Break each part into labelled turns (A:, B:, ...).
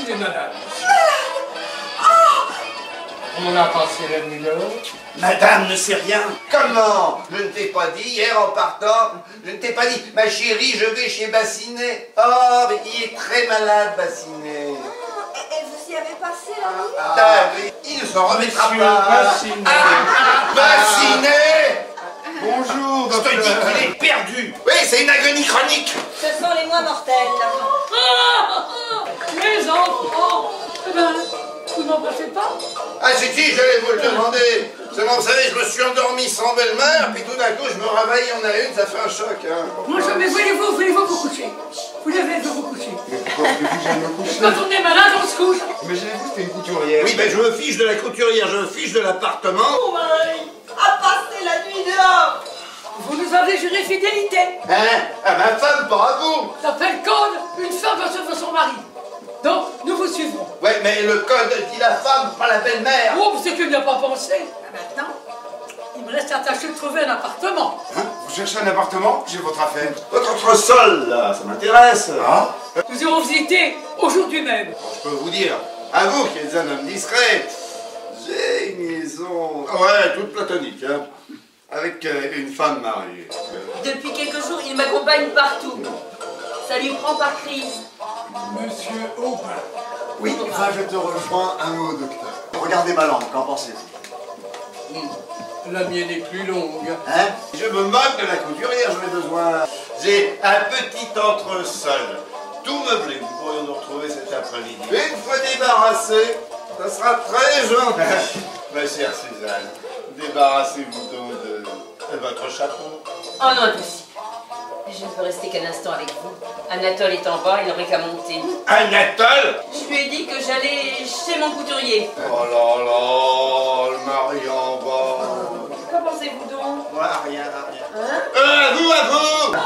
A: il est malade. On a passé la nuit dehors.
B: Madame ne sait rien. Comment? Je ne t'ai pas dit hier en partant. Je ne t'ai pas dit, ma chérie, je vais chez Bassinet. Oh, mais il est très malade, Bassinet.
C: Et vous y avez passé la nuit?
B: Ah, oui, il ne s'en remettra pas.
A: Bassinet.
B: Bassinet.
D: Bonjour,
B: Je te
D: docteur.
B: dis qu'il est perdu. Oui, c'est une agonie chronique.
C: Ce sont les moins mortels.
E: Les enfants, eh ben, vous n'en passez pas?
B: Ah, si, j'allais vous le demander. Seulement, vous savez, je me suis endormi sans belle-mère, puis tout d'un coup, je me réveille, il y en a une, ça fait un choc. Hein.
E: Moi, mais voulez-vous vous coucher? Vous devez vous coucher.
D: Mais pourquoi voulez-vous que j'aille me coucher?
E: Quand on est malade, on se couche.
D: Imaginez-vous, c'était une couturière.
B: Oui, ben je me fiche de la couturière, je me fiche de l'appartement.
C: Mon mari a passé la nuit dehors.
E: Vous nous avez juré fidélité.
B: Hein? À ma femme, pas à vous.
E: D'après le code, une femme doit suivre son mari. Donc, nous vous suivrons.
B: Ouais, mais le code dit la femme, pas la belle-mère.
E: Oh, c'est qu'il n'y a pas pensé. Maintenant, il me reste à tâcher de trouver un appartement.
D: Hein? Vous cherchez un appartement? J'ai votre affaire.
B: Votre entresol, là, ça m'intéresse.
D: Ah?
E: Nous irons visiter aujourd'hui même.
B: Je peux vous dire, à vous qui êtes un homme discret, j'ai une maison, ouais, toute platonique, hein, avec une femme mariée.
C: Depuis quelques jours, il m'accompagne partout. Ça lui prend par crise.
A: Monsieur Aubin.
F: Oui, enfin, je te rejoins un mot, docteur. Regardez ma langue, qu'en pensez-vous?
A: La mienne est plus longue.
F: Hein?
B: Je me moque de la couturière, j'en ai besoin. J'ai un petit entresol, tout meublé, nous pourrions nous retrouver cet après-midi. Une fois débarrassé, ça sera très gentil. Ma chère Suzanne, débarrassez-vous donc de votre chapeau.
C: Oh non, impossible. Je ne peux rester qu'un instant avec vous. Anatole est en bas, il n'aurait qu'à monter.
B: Anatole?
C: Je lui ai dit que j'allais chez mon couturier.
B: Oh là là, le mari en bas.
C: Qu'en pensez-vous donc?
B: Moi, rien, rien.
C: Hein?
B: À vous!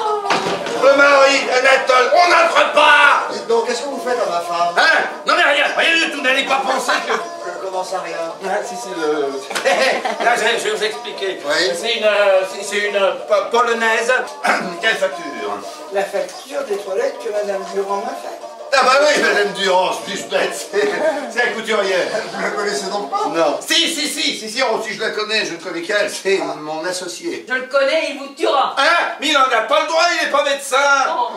B: Le mari, Anatole, on n'entre pas!
F: Dites donc, qu'est-ce que vous faites à ma femme?
B: Hein? Non mais rien du tout, n'allez pas penser que...
F: Comment ça, rien?
B: Ah, si, c'est le... Là, je vais vous expliquer.
F: Oui.
B: C'est une polonaise. Quelle facture?
G: La facture des toilettes que Madame Durand m'a faite.
B: Ah bah oui, Madame Durand, je suis bête. C'est la couturière.
F: Vous la connaissez donc pas?
B: Non. Si, oh, si je la connais, je ne connais qu'elle. C'est mon associé.
C: Je le connais, il vous tuera.
B: Hein? Mais il n'en a pas le droit, il n'est pas médecin.
C: Oh.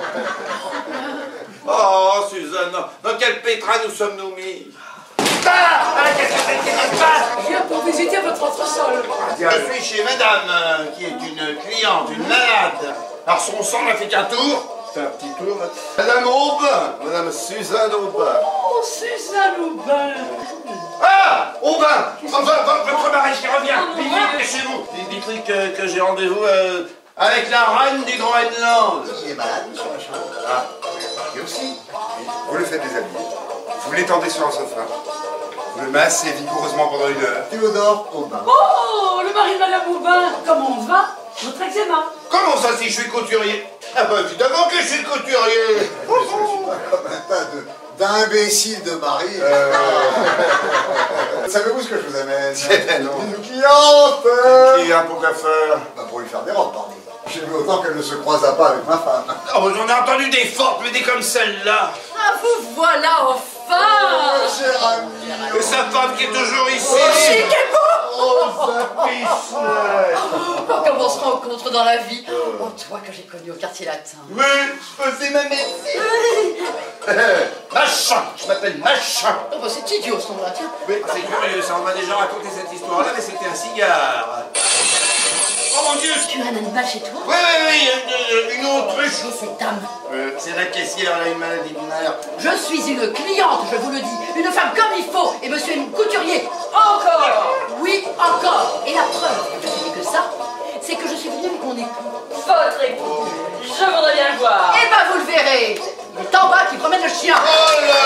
B: Oh, Suzanne, dans quel pétrin nous sommes-nous mis? Ah, qu'est-ce que c'est qui se passe?
E: Je viens pour visiter votre entresol.
B: Je suis chez madame, qui est une cliente, une malade. Alors son sang n'a fait qu'un tour. C'est un petit tour, là. Madame Aubin, madame Suzanne Aubin.
E: Oh, Suzanne Aubin.
B: Ah, Aubin. Enfin, votre mari qui revient. Vite, chez vous. Dites-lui que j'ai rendez-vous avec la reine du Groenland.
F: Il est malade, monsieur Machin.
D: Ah, et aussi. Vous le faites déshabiller. Vous l'étendez sur un sofa. Vous le massez vigoureusement pendant 1 heure.
F: Théodore Aubin.
E: Oh, le mari de Madame Aubin. Comment on va? Votre eczéma.
B: Comment ça, si je suis couturier? Ah bah évidemment que je suis couturier.
F: Je suis pas comme un tas d'imbéciles de mari. Savez-vous ce que je vous amène?
B: Non.
F: Une cliente.
B: Qui a pour coiffeur?
F: Bah, pour lui faire des robes, pardon. J'ai vu autant qu'elle ne se croisa pas avec ma femme.
B: Oh, j'en ai entendu des fortes, mais des comme celle-là.
C: Ah, vous voilà enfin.
F: Oh, cher ami.
B: Et sa femme qui est toujours ici.
F: Oh, Zapislet.
C: Comment on se rencontre dans la vie? Oh, toi que j'ai connu au quartier latin.
B: Oui, je faisais ma médecine. Machin, je m'appelle Machin.
C: Oh, bah c'est idiot ce nom-là, tiens.
B: Oui, c'est curieux, ça on m'a déjà raconté cette histoire-là, mais c'était un cigare. Oh mon Dieu.
C: Tu as un animal chez toi?
B: Oui, une autruche.
C: Et cette dame?
B: C'est la caissière, elle a une maladie binaire.
C: Je suis une cliente, je vous le dis. Une femme comme il faut. Et monsieur est une couturier. Encore? Oui, encore. Et la preuve que je dis que ça, c'est que je suis venue avec mon époux. Votre époux? Je voudrais bien le voir. Eh ben vous le verrez. Il est en bas qui promène le chien.
B: Oh là